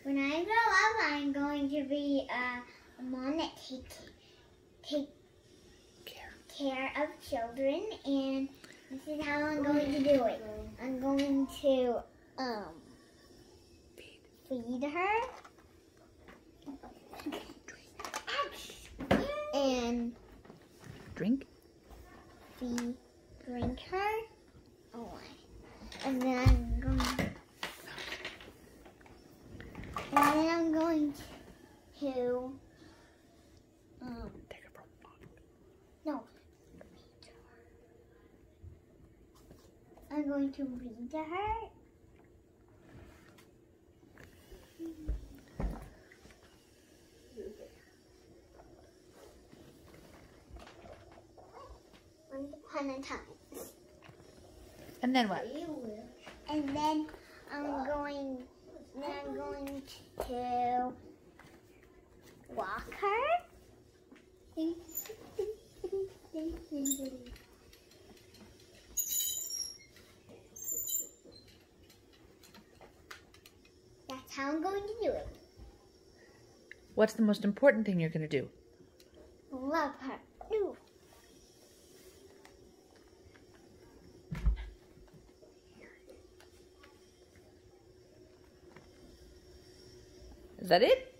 When I grow up, I'm going to be a mom that take care of children, and this is how I'm going to do it. I'm going to feed her and drink her. Oh, and then I'm going to take her for a walk. no. I'm going to read to her. Once upon a time. And then what? And then I'm going to walk her. That's how I'm going to do it. What's the most important thing you're going to do? Love her. No. Is that it?